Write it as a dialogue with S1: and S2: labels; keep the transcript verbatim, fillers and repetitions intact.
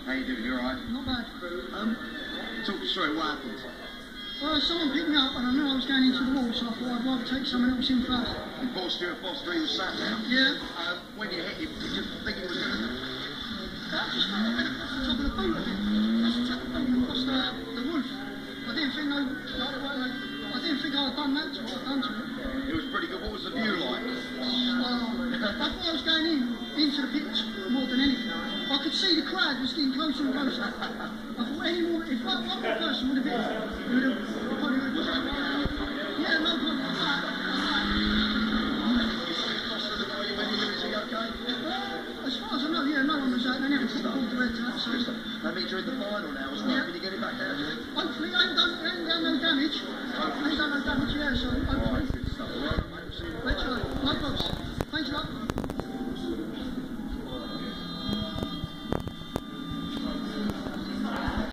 S1: How you doing? You alright?
S2: Not bad. Um,
S1: Talk us through what happened.
S2: well, someone picked me up and I knew I was going into the wall, so I thought I'd rather take someone else in first.
S1: And Paul Stewart Foster, he was sat there.
S2: Yeah.
S1: Uh, when you hit him, did you think he was going to...
S2: I just got off the top of the boot of it. That's the top of the boot across the, the roof. I didn't think no, like, like, I didn't think I'd done that to what I'd done to it.
S1: It was pretty good. What was the view like?
S2: Well, I thought I was going in, into the pitch more than anything. I could see the crowd was getting closer and closer. I thought any more, if one, one more person would have been, it would have probably would have just, yeah, no problem. Like that, like
S1: You see Foster the guy you went in, is he okay?
S2: that. As far as I know, yeah, no one was out. They never took the ball to red to that, so
S1: That means you're in the final now as well.
S2: Yeah.
S1: Can you get it back down to it?
S2: hopefully I ain't done, I ain't done no damage. I ain't done no damage, yeah, so hopefully.
S1: Good stuff. All right, mate. We'll see you.
S2: Let's go. No problems.